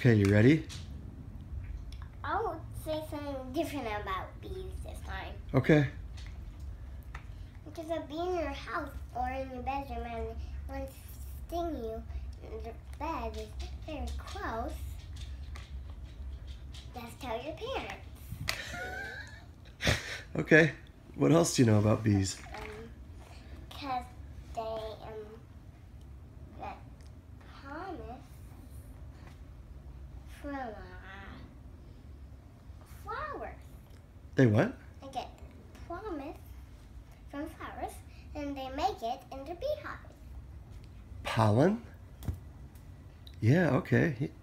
Okay, you ready? I'll say something different about bees this time. Okay. Because a bee in your house or in your bedroom and one sting you in the bed is very close, just tell your parents. Okay. What else do you know about bees? Because they get promise from flowers. They what? They get promise from flowers, and they make it into beehives. Pollen? Yeah, okay.